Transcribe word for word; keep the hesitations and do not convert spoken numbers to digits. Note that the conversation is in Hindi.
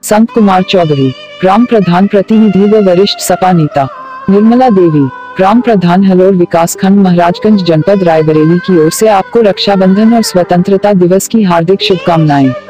संत कुमार चौधरी, ग्राम प्रधान प्रतिनिधि व वरिष्ठ सपा नेता। निर्मला देवी, ग्राम प्रधान हलोर विकास खंड महाराजगंज जनपद रायबरेली की ओर से आपको रक्षाबंधन और स्वतंत्रता दिवस की हार्दिक शुभकामनाएं।